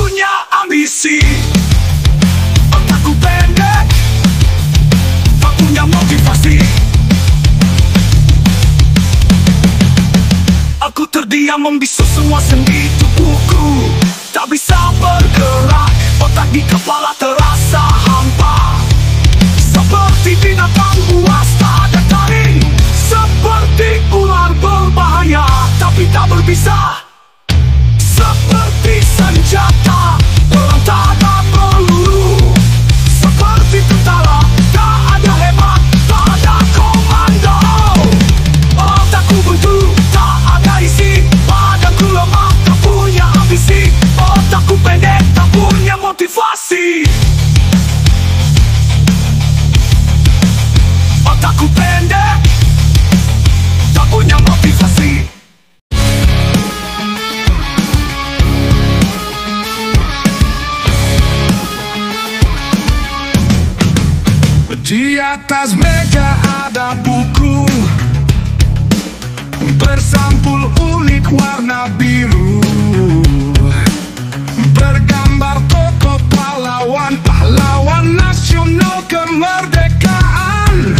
punya ambisi. Otakku pendek, tak punya motivasi. Aku terdiam membisu semua sendi tubuhku. Tak bisa bergerak, otak di kepala terasa hampa. Seperti binatang buas tak ada taring. Seperti ular berbahaya, tapi tak berbisa. Seperti senjata, perang tak ada peluru. Seperti tentara, tak ada hebat, tak ada komando. Otakku buntu, tak ada isi. Badanku lemah, tak punya ambisi. Otakku pendek, tak punya motivasi. Otakku pendek, tak punya motivasi. Di atas meja ada buku bersampul unik warna biru, bergambar tokoh pahlawan nasional kemerdekaan.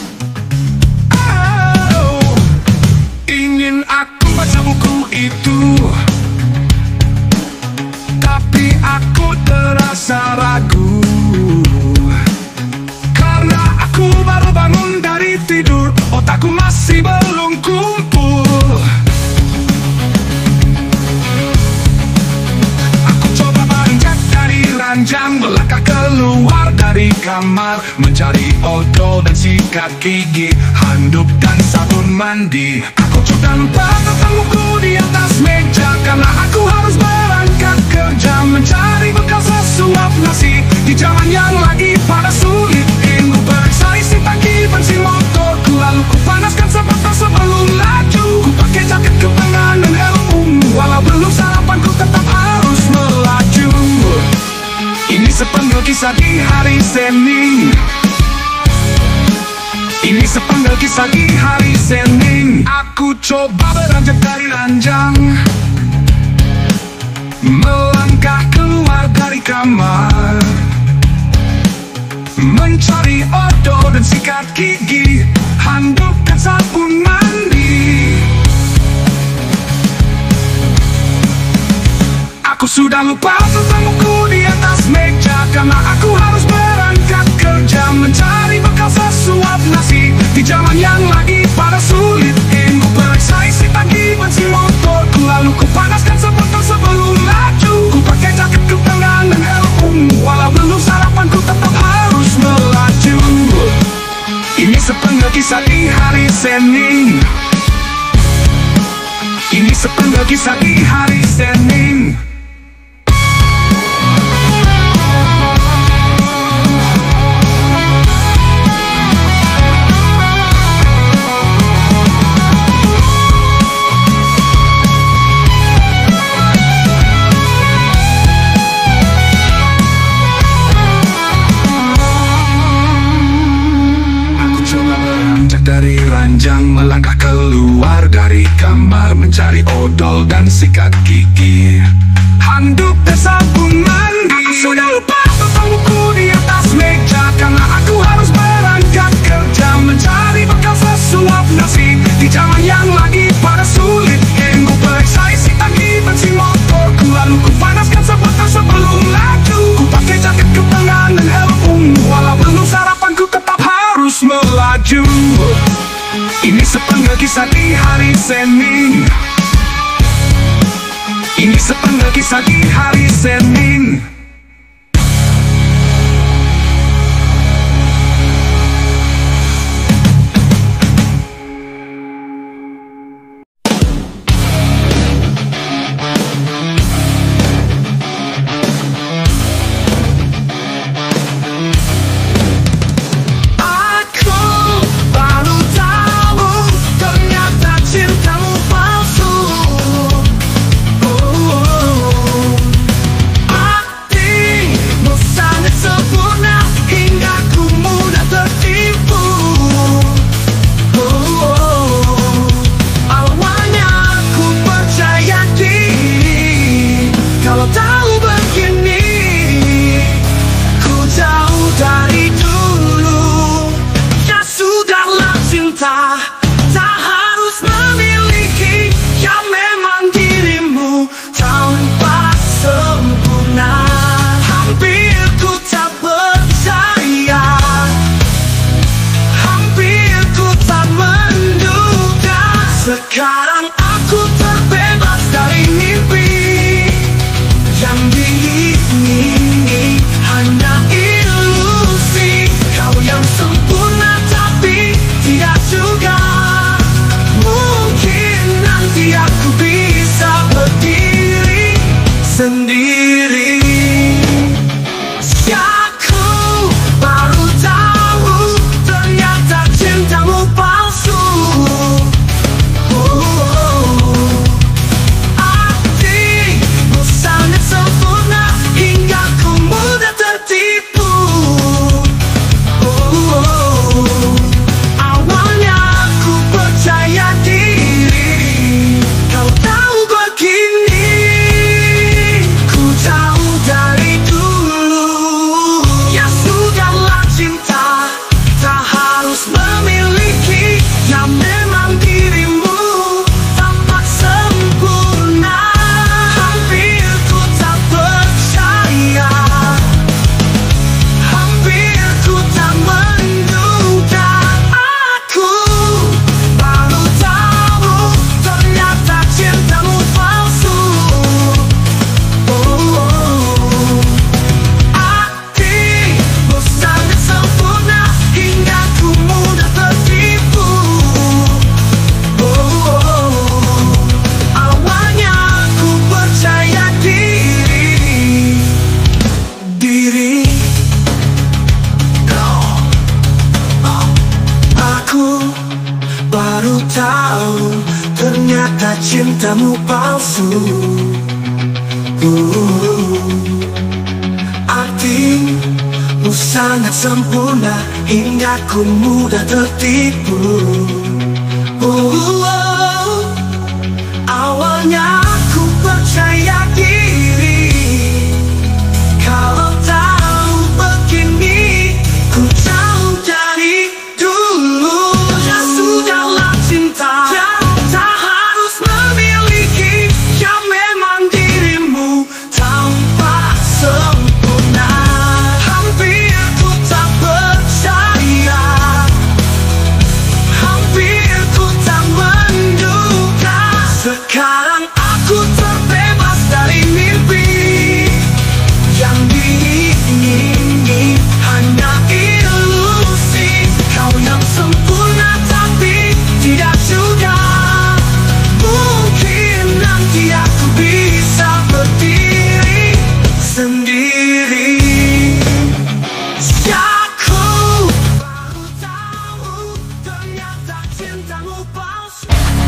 Oh, ingin aku baca buku itu, tapi aku terasa ragu. Aku baru bangun dari tidur, otakku masih belum kumpul. Aku coba beranjak dari ranjang, melangkah keluar dari kamar, mencari odol dan sikat gigi, handuk dan sabun mandi. Aku coba lupa tentang buku di atas meja, karena aku harus berangkat kerja, mencari bekal sesuap nasi di jalan yang lagi pada sulit. Ku periksa isi tangki bensin motorku, lalu ku panaskan sepatu sebelum laju. Ku pakai jaket kebengan dan helm ungu, walau belum sarapan ku tetap harus melaju. Ini sepenggal kisah di hari Senin. Ini sepenggal kisah di hari Senin. Aku coba beranjak dari ranjang, melangkah keluar dari kamar, mencari odol dan sikat gigi, handuk dan sabun mandi. Aku sudah lupa tentang buku di atas meja, karena aku harus berangkat kerja, mencari bekal sesuap nasi di jalan yang lagi pada sulit. Ku periksa isi tangki bensin motorku, lalu ku panaskan sepatu sebelum laju. Ku pakai jaket kebengan dan helm ungu, walau belum sarapan ku tetap harus melaju. Ini sepenggal kisah di hari Senin. Ini sepenggal kisah di hari Senin. Dari ranjang, melangkah keluar dari kamar, mencari odol dan sikat gigi, handuk dan sabun mandi. Aku sudah lupa tentang buku di atas meja, karena aku harus berangkat kerja, mencari bekal sesuap nasi di jalan yang lagi pada sulit. Ku periksa isi tangki bensin motorku, lalu ku panaskan sepatu sebelum laju. Ku pakai jaket kebengan dan helm ungu, walau belum sarapan ku tetap harus melaju. Ini sepenggal kisah di hari Senin. Ini sepenggal kisah di hari Senin. Cintamu palsu. Ternyata cintamu palsu. Artimu sangat sempurna hingga ku mudah tertipu. Awalnya aku percaya diri, kalau tahu begini ku jauh dari dulu. Ya sudahlah cinta, tak harus memiliki, ya memang dirimu tampak sempurna. Hampir ku tak percaya, hampir ku tak menduga. Sekarang aku terbebas dari mimpi yang diingini hanya ilusi. Kau yang sempurna tapi tidak juga. Mungkin nanti aku bisa berdiri sendiri. Aku baru tahu ternyata cintamu palsu.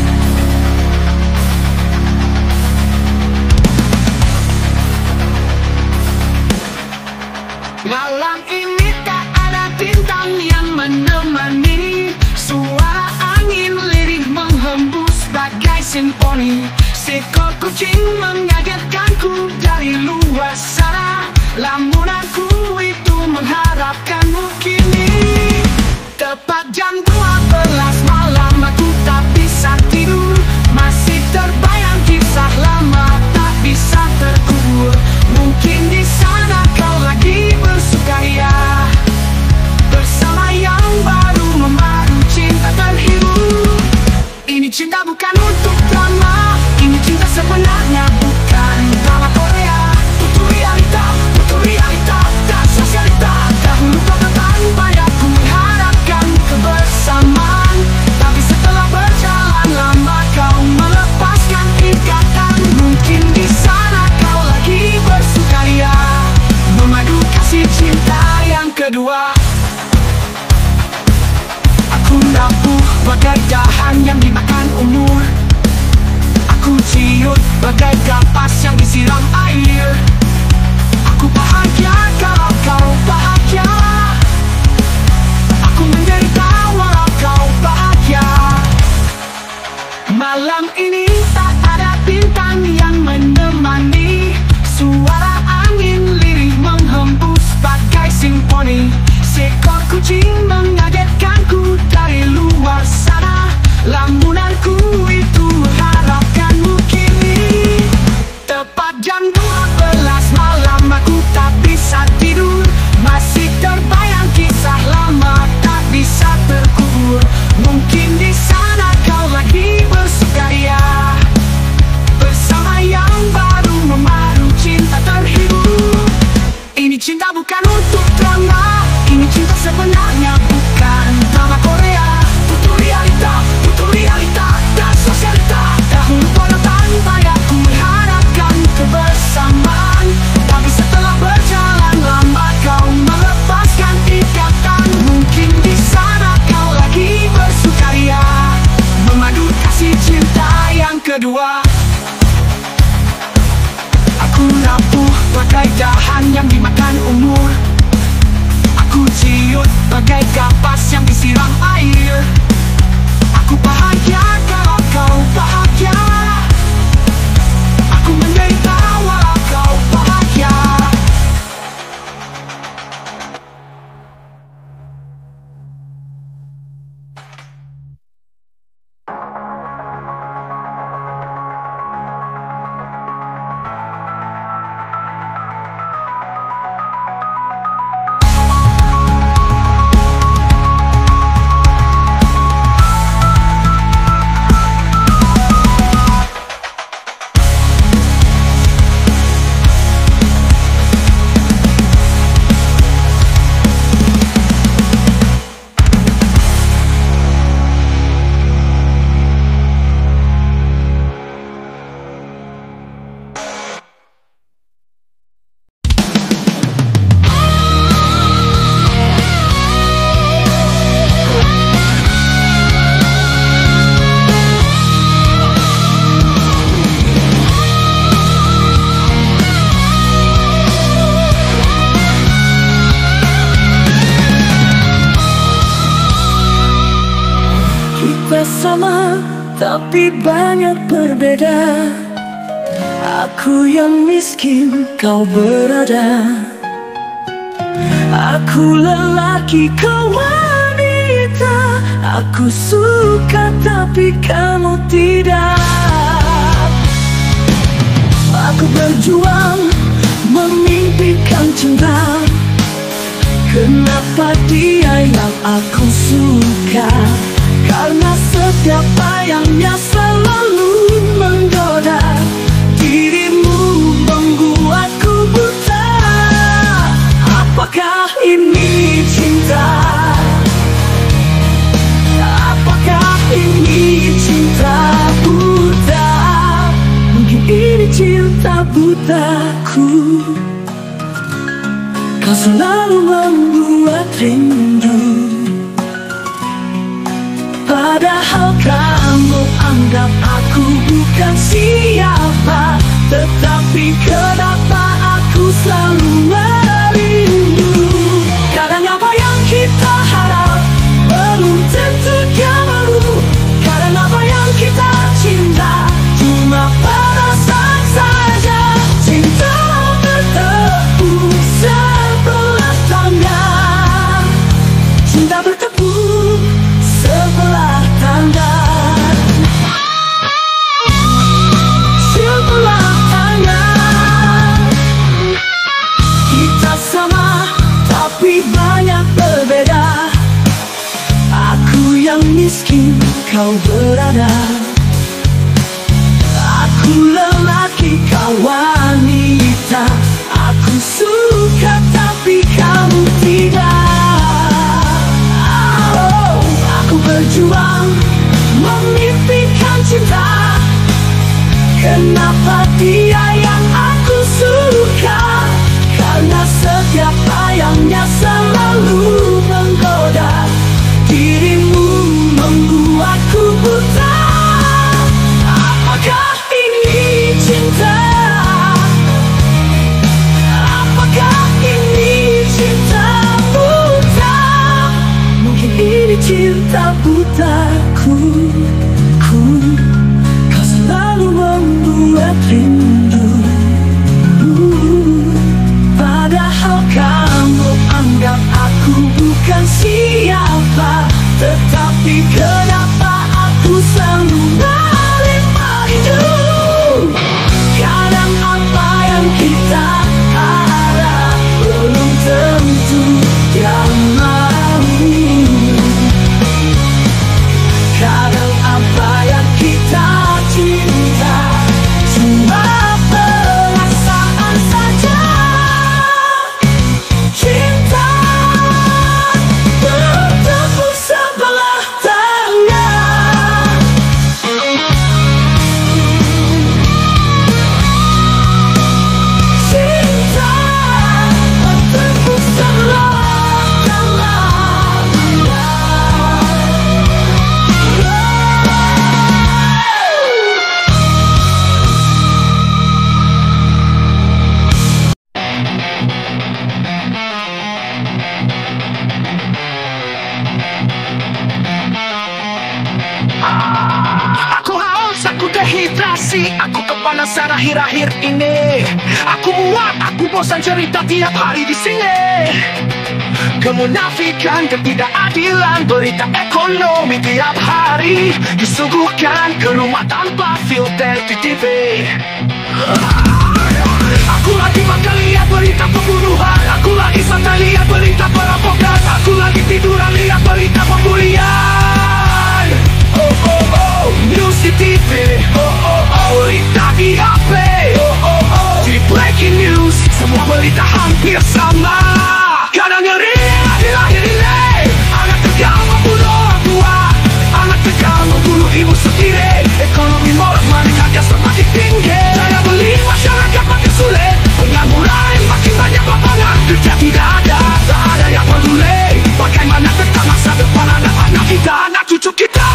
Malam ini tak ada bintang yang menemani. Suara angin lirih menghembus bagai simfoni. Seekor kucing mengagetkanku dari luar sana. Lamunanku itu mengharapkanmu kini. Tepat jam 12 malam aku tak bisa tidur. Masih terbayang kisah lama tak bisa terkubur. Mungkin di sana kau lagi bersukaria bersama yang baru memadu cinta terhiru. Ini cinta bukan untuk drama, ini cinta sebenarnya bukan drama Korea. Butuh realita, dan sosialita. Dahulu kau tanpa aku mengharapkan kebersamaan, tapi setelah berjalan lama kau melepaskan ikatan. Mungkin di sana kau lagi bersukaria memadu kasih cinta yang kedua. Aku rapuh bagai dahan yang dimakan umur. Aku ciut bagai kapas yang disiram air. Aku bahagia kalau kau bahagia. Aku menderita walau kau bahagia. Malam ini tak ada bintang yang menemani. Suara angin lirih menghembus bagai simfoni. Seekor kucing mengagetkanku dari luar sana. Lamunanku itu mengharapkanmu kini. Tepat jam 12 malam aku tak bisa tidur. Masih terbayang kisah lama tak bisa terkubur. Mungkin di sana kau lagi bersukaria bersama yang baru memadu cinta terhibur. Ini cinta bukan untuk drama, ini cinta sebenarnya bukan drama Korea. Butuh realita, dan sosialita. Dahulu pada tanpa aku mengharapkan kebersamaan, tapi setelah berjalan lama kau melepaskan ikatan. Mungkin di sana kau lagi bersukaria memadu kasih cinta yang kedua. Aku rapuh bagai dahan yang dimakan umur. Aku ciut bagai kapas yang disiram air. Aku bahagia kalau kau bahagia. Aku menderita walau kau bahagia. tapi banyak berbeda. Aku yang miskin, kau berada. Aku lelaki, kau wanita. Aku suka tapi kamu tidak. Aku berjuang memimpikan cinta. Kenapa dia yang aku suka? Karena setiap bayangnya selalu menggoda. Dirimu membuatku buta. Apakah ini cinta? Apakah ini cinta buta? Mungkin ini cinta butaku. Kau selalu membuat rindu, padahal kamu anggap aku bukan siapa. Tetapi kenapa aku selalu merindu? Kadang apa yang kita harap belum tentu dia mau. Kadang apa yang kita cinta cuma perasaan saja. Cinta bertepuk sebelah tangan. Cinta bertepuk sebelah tangan. Sebelah tangan. Kita sama tapi banyak berbeda. Aku yang miskin, kau berada. Aku lelaki, kau wanita. Aku suka tapi kamu tidak. Aku berjuang memimpikan cinta. Kenapa dia yang aku suka? Karena setiap bayangnya selalu menggoda. Dirimu membuatku buta. Apakah ini cinta? Apakah ini cinta buta? Mungkin ini cinta butaku. Kau selalu membuat rindu, padahal kamu anggap aku bukan siapa. Tetapi kenapa aku selalu menerima hidup? Kadang apa yang kita harap belum tentu dia mau. Kadang apa yang kita cinta cuma perasaan saja. Cinta bertepuk sebelah tangan. Cinta bertepuk sebelah tangan. Aku haus, aku dehidrasi, aku kepanasan akhir-akhir ini. Aku muak, aku bosan cerita tiap hari di sini. Kemunafikan, ketidakadilan, berita ekonomi tiap hari disuguhkan ke rumah tanpa filter di TV. Aku lagi makan lihat berita pembunuhan. Aku lagi santai lihat berita perampokan. Aku lagi tiduran lihat berita pembulian. Oh oh oh, news di TV. Oh oh oh, berita di HP. Oh oh oh, di breaking news semua berita hampir sama. Kadang ngeri, akhir-akhir anak tegal membunuh orang tua. Anak tegal membunuh ibu sendiri. Ekonomi moral harga semakin tinggi. Daya beli masyarakat makin sulit. Pengangguran makin banyak lapangan kerja tidak ada. Tak ada yang peduli. Bagaimana tentang masa depan anak-anak kita, anak cucu kita?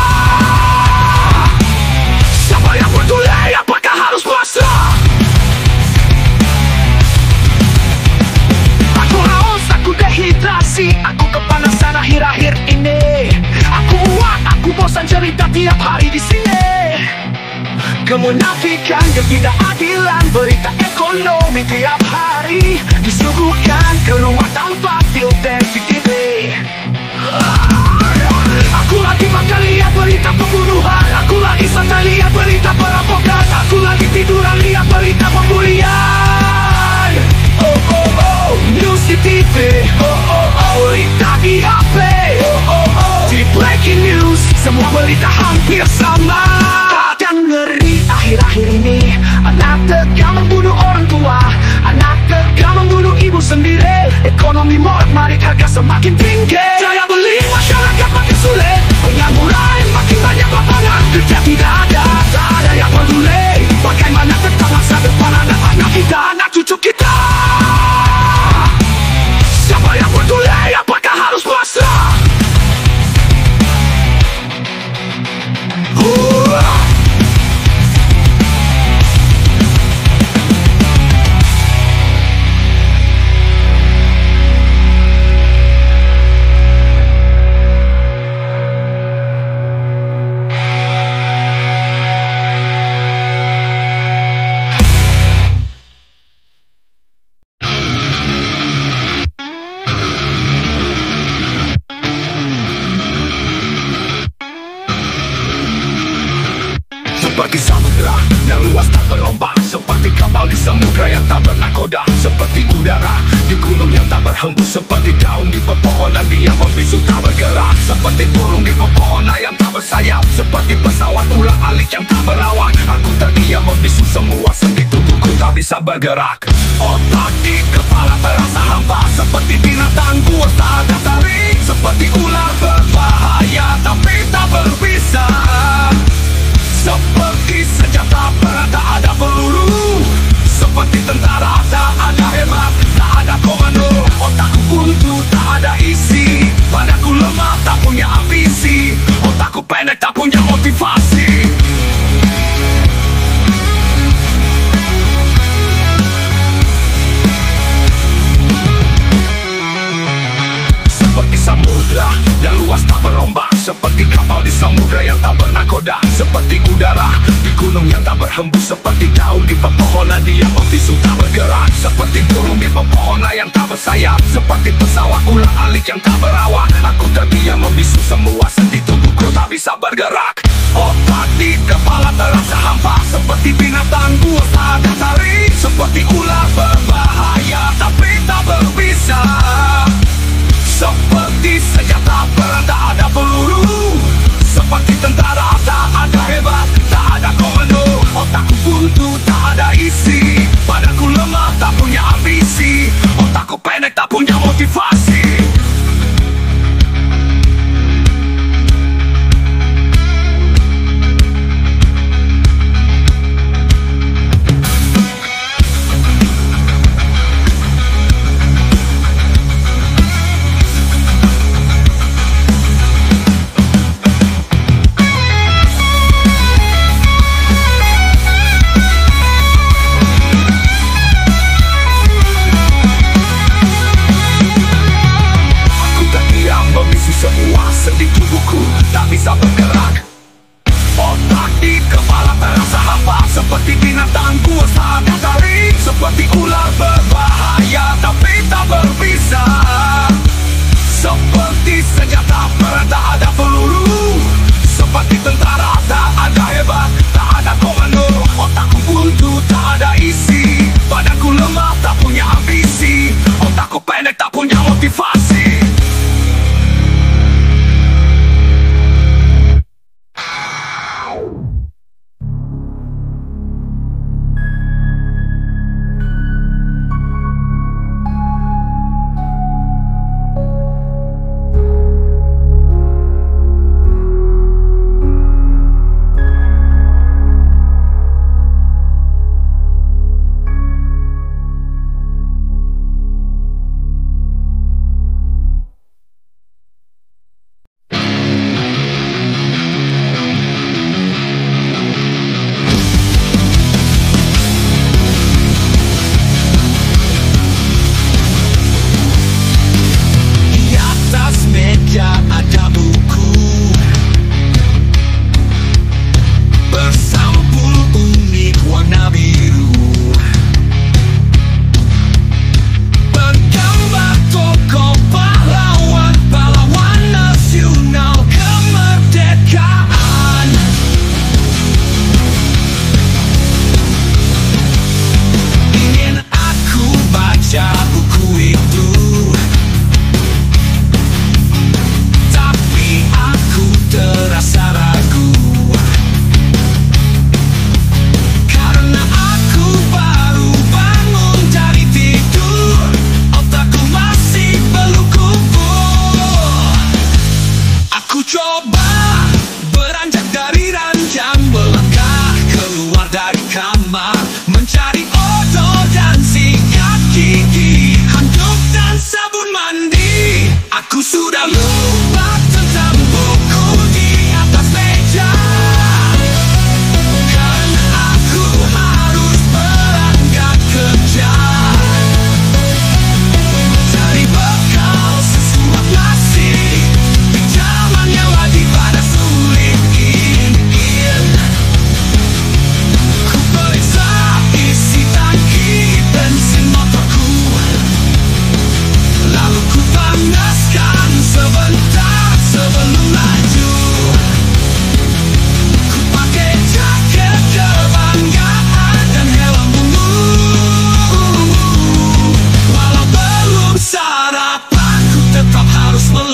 Siapa yang peduli? Apakah harus pasrah? Aku haus, aku dehidrasi, aku kepanasan akhir-akhir ini. Aku muak, aku bosan cerita tiap hari di sini. Kemunafikan, ketidakadilan, berita ekonomi tiap hari disuguhkan ke rumah tanpa filter TV. Aku lagi makan lihat berita pembunuhan, aku lagi santai lihat berita perampokan, aku lagi tiduran lihat berita pembulian. Oh oh oh, news di TV, oh oh oh, berita di HP, oh oh oh, di breaking news, semua berita hampir sama. Kadang ngeri akhir-akhir ini, anak tegang membunuh orang tua, anak tegang membunuh ibu sendiri, ekonomi morat-marit, harga semakin tinggi, daya beli masyarakat makin sulit, pengangguran makin banyak, lapangan kerja tidak ada, tak ada yang peduli. Bagaimana tentang masa depan anak-anak kita, anak cucu kita? Siapa yang peduli? Apakah harus pasrah? Seperti samudera yang luas tak berombak, seperti kapal di samudera yang tak bernakoda, seperti udara di gunung yang tak berhembus, seperti daun di pepohonan yang membisu tak bergerak, seperti burung di pepohonan yang tak bersayap, seperti pesawat ulang-alik yang tak berawak. Aku terdiam membisu semua sendi tubuhku tak bisa bergerak. Otak di kepala terasa hampa, seperti binatang buas tak ada taring, seperti ular berbahaya tapi tak berbisa, seperti senjata perang tak ada peluru, seperti tentara tak ada hemat, tak ada komando. Otakku buntu tak ada isi, padaku lemah tak punya ambisi, otakku pendek tak punya motivasi. Seperti samudra yang luas tak berombak, seperti kapal di samudra yang tak bernakoda, seperti udara di gunung yang tak berhembus, seperti daun di pepohonan yang membisu tak bergerak, seperti burung di pepohonan yang tak bersayap, seperti pesawat ulang-alik yang tak berawak. Aku terdiam membisu semua sendi tubuhku tak bisa bergerak. Otak di kepala terasa hampa, seperti binatang buas tak ada taring, seperti ular berbahaya tapi tak berbisa, seperti senjata perang tak ada peluru, seperti tentara tak ada hebat, tak ada komando. Otakku buntu tak ada isi, padaku lemah tak punya ambisi, otakku pendek tak punya motivasi.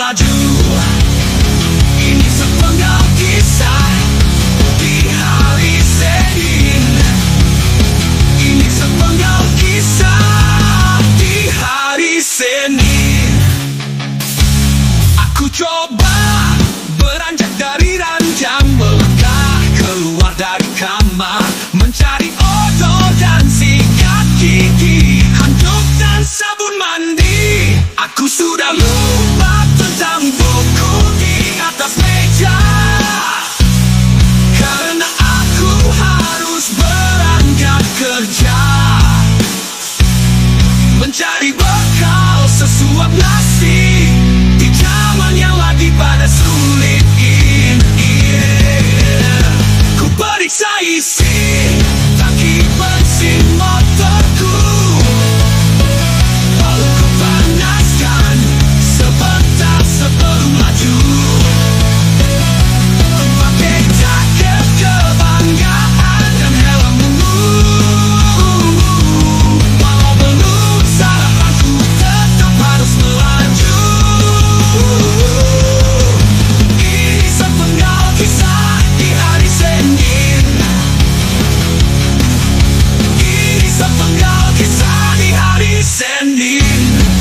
melaju. Ini sepenggal kisah di hari Senin. Ini sepenggal kisah di hari Senin. Aku coba beranjak dari ranjang, melangkah keluar dari kamar, mencari odol dan sikat gigi, handuk dan sabun mandi. Aku sudah lupa tentang buku di atas meja, karena aku harus berangkat kerja, mencari bekal sesuap nasi di zaman yang lagi pada sulit ini. Ku periksa isi tangki bensin motorku, lalu ku panaskan sebentar sebelum maju. Pakai jaket kebanggaan dan helmmu, walau belum sarapanku tetap harus melaju. Ini sepenggal kisah di hari Senin. Ini sepenggal kisah di hari Senin.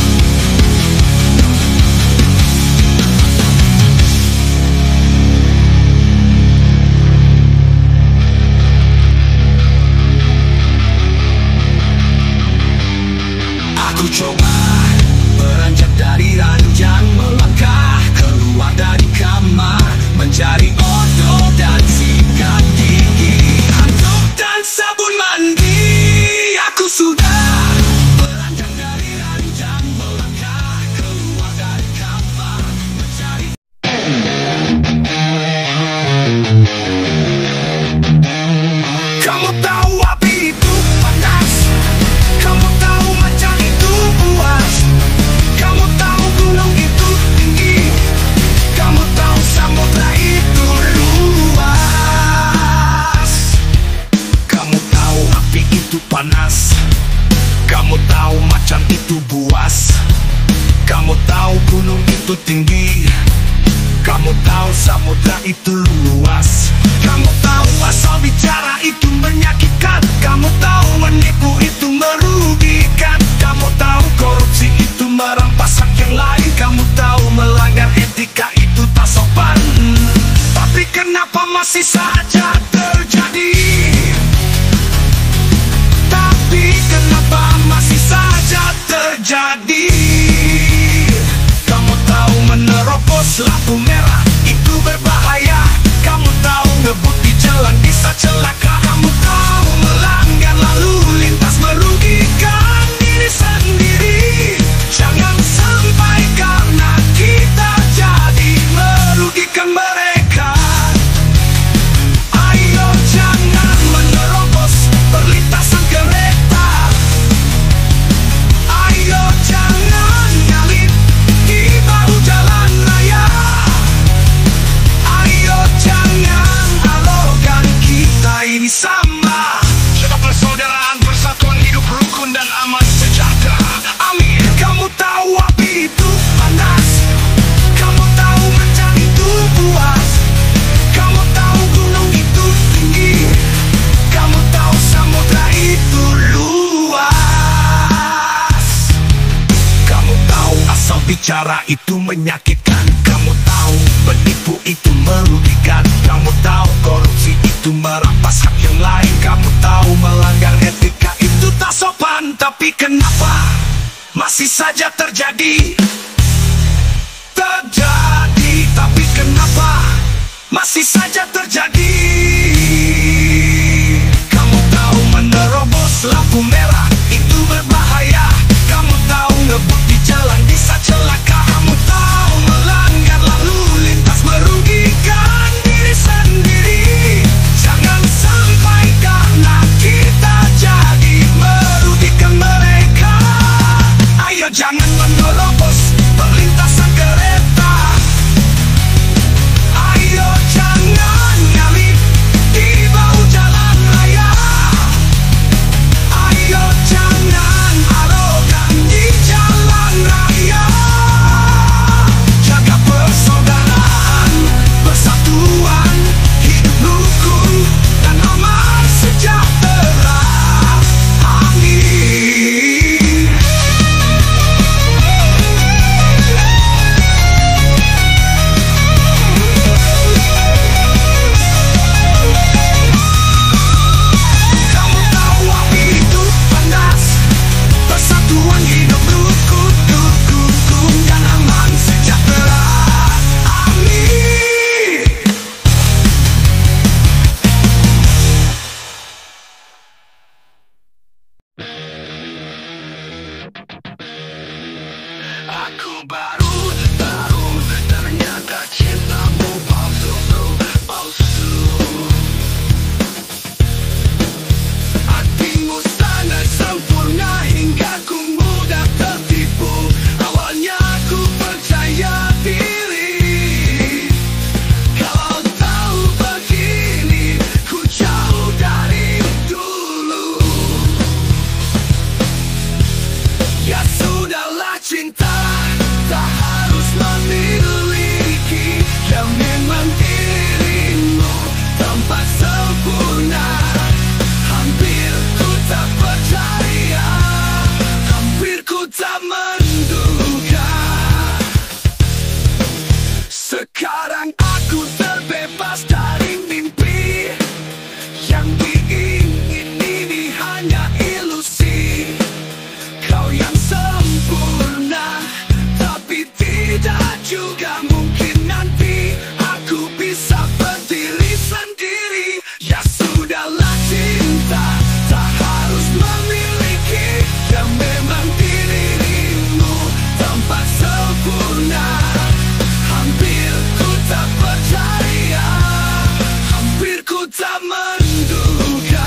Aku coba beranjak dari ranjang, melangkah keluar dari kamar, mencari odol dan sikat gigi, handuk dan sabun mandi. Aku sudah beranjak dari ranjang, melangkah keluar dari kamar, mencari. Kamu tahu api itu panas, kamu tahu macan itu buas, kamu tahu gunung itu tinggi, kamu tahu samudra itu luas. Kamu tahu api itu panas, kamu tahu macan itu buas, kamu tahu gunung itu tinggi, kamu tahu samudra itu luas. Kamu tahu asal bicara itu menyakitkan, kamu tahu menipu itu merugikan, kamu tahu korupsi itu merampas hak yang lain, kamu tahu melanggar etika itu tak sopan. Tapi kenapa masih saja terjadi? Tapi kenapa masih saja terjadi? Kamu tahu menerobos lampu merah itu berbahaya, kamu tahu ngebut di jalan bisa celaka, kamu tahu melanggar lalu lintas merugikan diri sendiri. Jangan sampai karena kita jadi merugikan mereka. Ayo jangan menerobos perlintasan kereta, ayo jangan nyalip di bahu jalan raya, ayo jangan arogan, kita ini sama. Tetap persaudaraan, persatuan, hidup rukun dan aman sejahtera. Amin. Kamu tahu api itu panas, kamu tahu macan itu buas, kamu tahu gunung itu tinggi, kamu tahu samudra itu luas. Kamu tahu asal bicara itu menyakitkan, kamu tahu penipu itu merugikan, kamu tahu korupsi itu merampas hak yang lain, kamu tahu melanggar etika itu tak sopan. Tapi kenapa masih saja terjadi? Terjadi, tapi kenapa masih saja terjadi? Kamu tahu menerobos lampu merah itu berbahaya, kamu tahu ngebut di jalan bisa celaka, kamu tahu melanggar lalu lintas merugikan diri sendiri. Jangan sampai karena kita jadi merugikan mereka. Ayo jangan menerobos perlintasan kereta, ayo jangan nyalip di bahu jalan raya, ayo jangan arogan di jalan raya. Jaga Aku baru tahu ternyata cintamu palsu, palsu. Hatimu sangat sempurna hingga ku mudah tertipu. Awalnya ku percaya diri, kalau tahu begini ku jauh dari dulu. Ya sudahlah cinta, tak harus memiliki. Yang memang dirimu tampak sempurna. Hampir ku tak percaya, hampir ku tak menduga. Sekarang aku terbebas dari mimpi. Yang diingini hanya ilusi. Kau yang sempurna, tapi tidak juga mungkin nanti aku bisa berdiri sendiri. Ya sudahlah cinta, tak harus memiliki. Yang memang dirimu tampak sempurna. Hampir ku tak percaya, hampir ku tak menduga.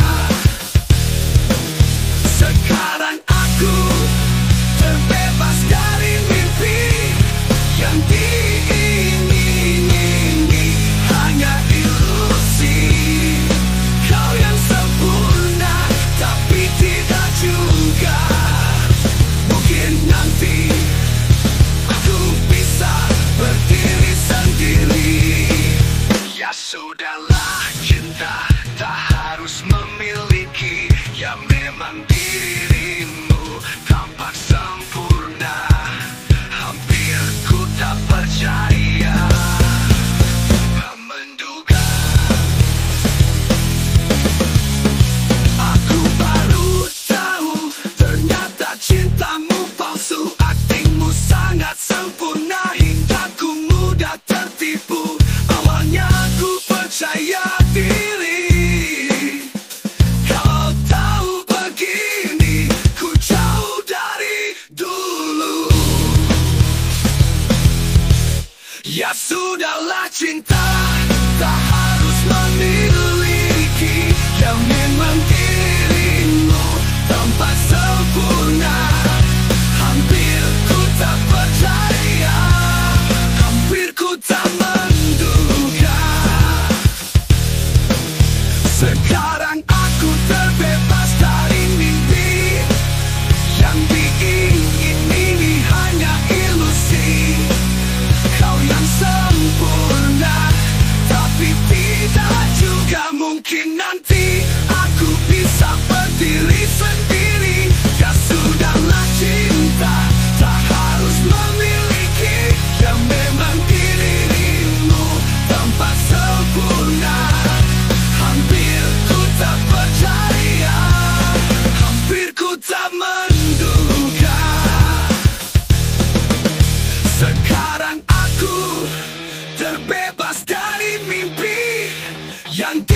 Sekarang aku terbebas dari mimpi. Yang diingini hanya ilusi. Kau yang sempurna, tapi tidak juga mungkin nanti aku bisa berdiri sendiri. Ya sudahlah cinta, tak harus memiliki. Yang memang dirimu tampak sempurna. Hampir ku tak percaya, menduga. Aku baru tahu ternyata cintamu palsu. Aktingmu sangat sempurna hingga ku mudah tertipu. Awalnya ku percaya diri, kalau tahu begini ku jauh dari dulu. Ya sudahlah cinta, tak harus memiliki. Yang memang dirimu tampak sempurna. Hampir ku tak percaya, hampir ku tak menduga. Sekarang aku terbebas dari mimpi. Yang diingini hanya ilusi. Kau yang sempurna, tapi tidak juga mungkin nanti aku bisa berdiri sendiri. Ya sudahlah cinta, tak harus memiliki. Yang memang dirimu tampak sempurna. Hampir ku tak percaya, hampir ku tak menduga. Sekarang aku terbebas dari mimpi. Yang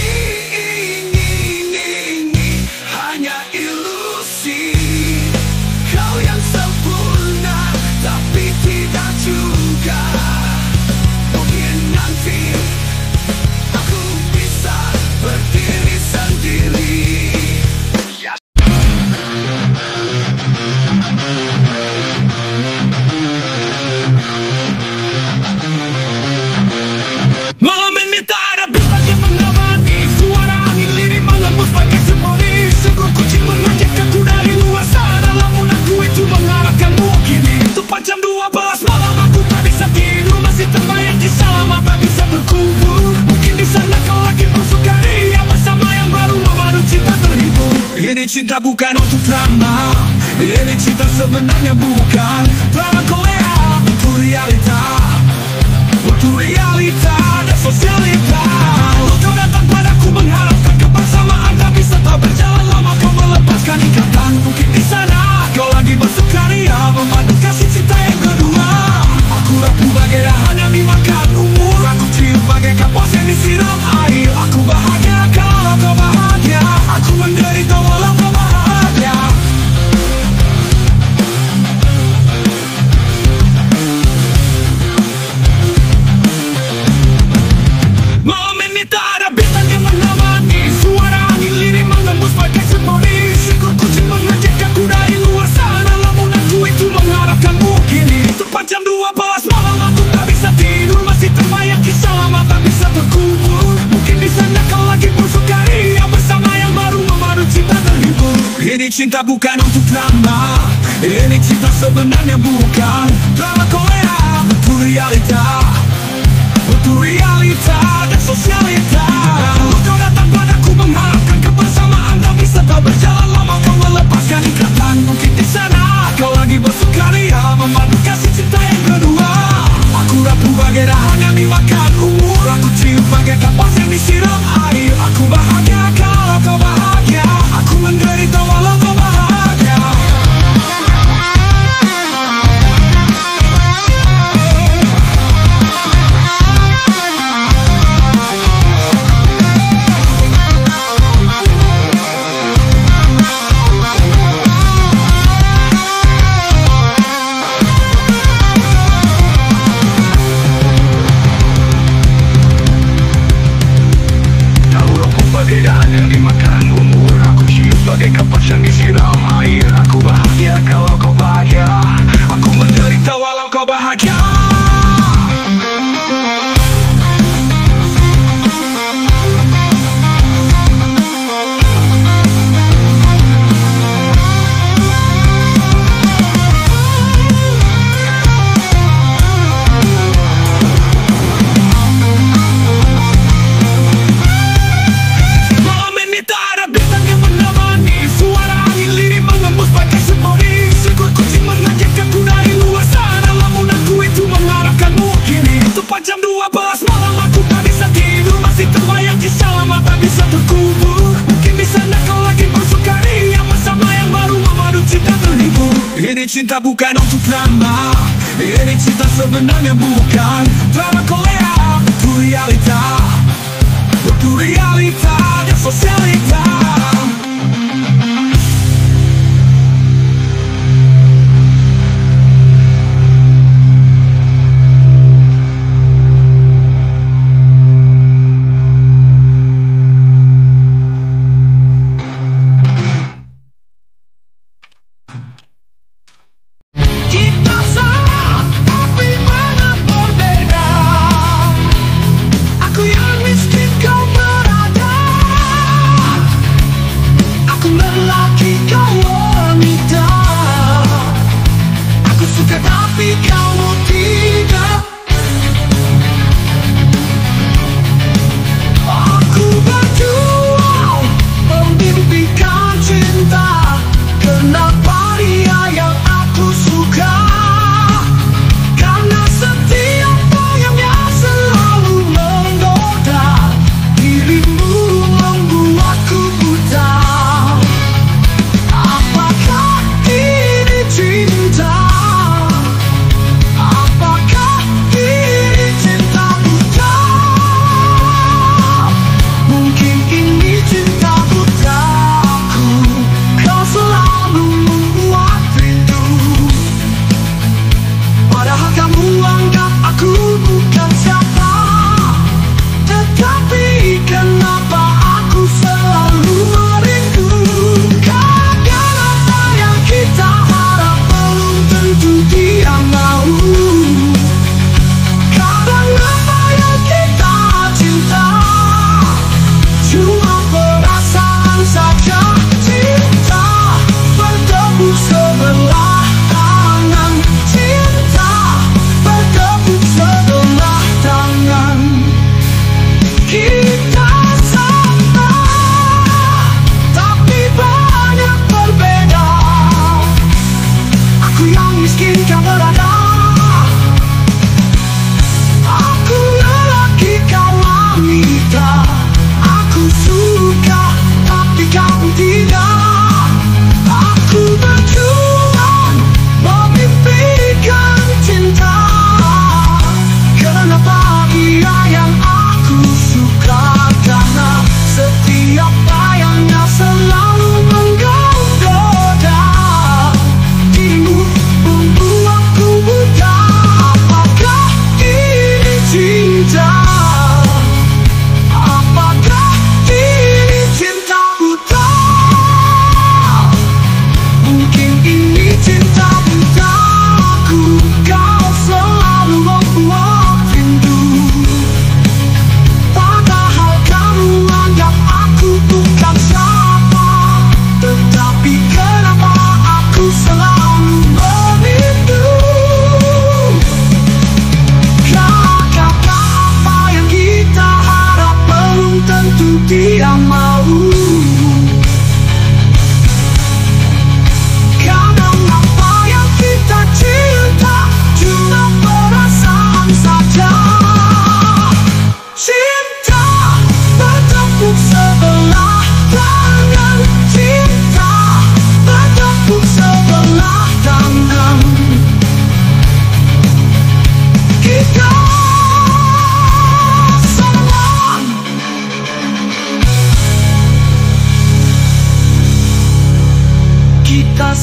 diingini hanya ilusi. Kau yang sempurna, tapi tidak juga mungkin nanti aku bisa berdiri sendiri. Ya malam ini tak ada bintang yang menemani. Suara angin lirih melembus bagai semoli. Seekor kucing mengajak aku dari luar sana. Lamun aku itu mengarahkanmu kini. Tepat jam 12 malam aku tak bisa tidur. Masih terbayang di sama tak bisa berkumpul. Mungkin di sana kau lagi bersukaria bersama yang baru memadu cinta terhibur. Ini cinta bukan untuk drama. Ini cinta sebenarnya bukan drama Korea. Untuk realita, untuk realita dan sosialita. Kalau kau datang padaku mengharapkan kebersamaan, tapi setelah berjalan lama kau melepaskan ikatan. Mungkin di sana kau lagi bersukaria memadu kasih cinta yang kedua. Aku rapuh bagai dahan yang dimakan umur. Aku cium bagai kapas yang disiram air. Aku bahagia kalau kau bahagia. Aku menderita walau kau bahagia. cinta bukan untuk drama. Ini cinta sebenarnya bukan drama Korea. Betul realita, betul realita dan sosialita. Kalau kau datang padaku mengharapkan kebersamaan, tapi setelah berjalan lama kau melepaskan ikatan. Mungkin di sana kau lagi bersukaria memandu kasih cinta yang kedua. Aku rapuh bagai dahan yang dimakan umur. Aku cium bagai kapas yang disiram air. Aku bahagia kalau kau bahagia. Aku menderita walau kau bahagia. Dahan yang dimakan umur. Aku cium bagai kapas yang disiram air. Aku bahagia kalau kau bahagia. Aku menderita walau kau bahagia. Jam 12 malam aku tak bisa tidur. Masih terbayang kisah lama tak bisa terkubur. Mungkin di sana kau lagi bersukaria bersama yang baru memadu cinta terhibur. Ini cinta bukan untuk drama. Ini cinta sebenarnya bukan drama Korea. Betul realita, betul realita dan sosialita.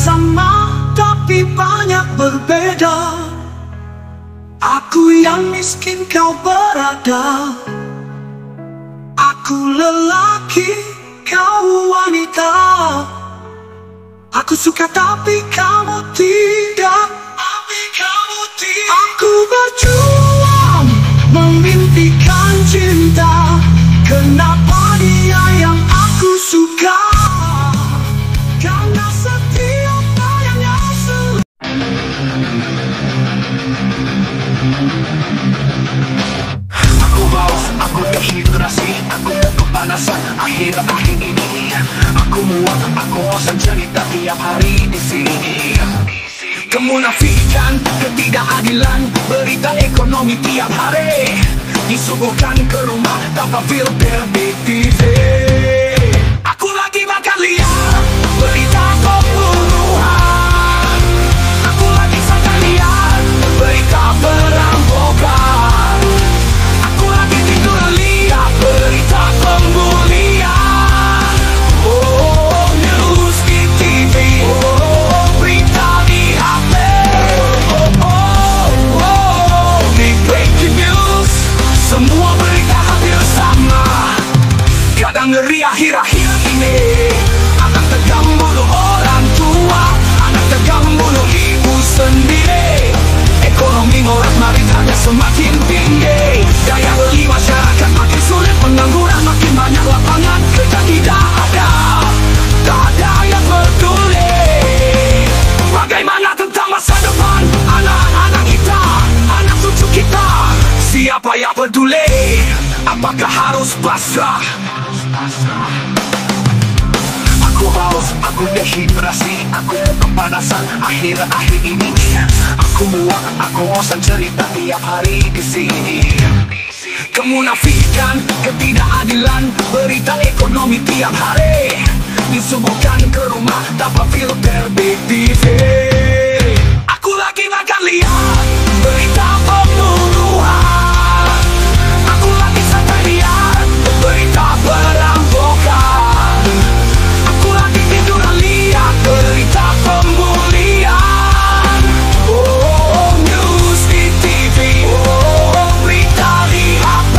sama, tapi banyak berbeda. Aku yang miskin, kau berada. Aku lelaki, kau wanita. Aku suka tapi kamu tidak. Aku berjuang memimpikan cinta. Kenapa dia yang aku suka? Karena setiap bayangnya aku haus, aku dehidrasi, aku kepanasan akhir-akhir ini. Aku muak, aku bosan cerita tiap hari di sini. Kemunafikan, ketidakadilan, berita ekonomi tiap hari disuguhkan ke rumah tanpa filter di TV. Aku lagi makan liar, berita pembunuhan. Aku lagi santai liar, berita perampokan. Aku lagi tidur liar, berita pembulian. Oh, news di TV, oh, berita di HP. Big breaking news, semua berita hampir sama. Kadang ngeri akhir-akhir ini. Anak tega membunuh orang tua, anak tega membunuh ibu sendiri. Ekonomi morat-marit harga semakin tinggi. Daya beli masyarakat makin sulit, pengangguran makin banyak, lapangan kerja tidak ada. Tak ada yang peduli. Bagaimana tentang masa depan anak-anak kita, anak cucu kita? Siapa yang peduli? Apakah harus pasrah? Aku haus, aku dehidrasi, aku kepanasan akhir-akhir ini. Aku muak, aku bosan cerita tiap hari di sini. Kemunafikan, ketidakadilan, berita ekonomi tiap hari disuguhkan ke rumah tanpa filter di TV. Aku lagi makan liar, berita pembunuhan. Aku lagi santai liar, berita perampokan. Aku lagi tidur liar, berita pembulian. Oh, news di TV, oh, berita di HP.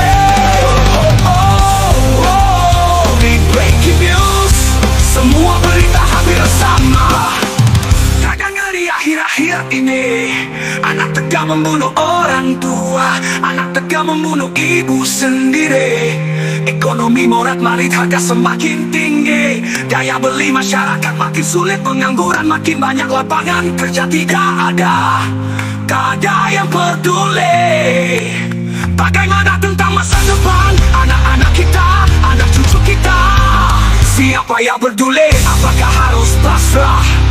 Oh, big breaking news, semua berita hampir sama. Kadang ngeri akhir-akhir ini. Anak tega membunuh orang tua, anak tega membunuh ibu sendiri. Ekonomi morat-marit harga semakin tinggi. Daya beli masyarakat makin sulit, pengangguran makin banyak, lapangan kerja tidak ada. Tak ada yang peduli. Bagaimana tentang masa depan anak-anak kita, anak cucu kita? Siapa yang peduli? Apakah harus pasrah?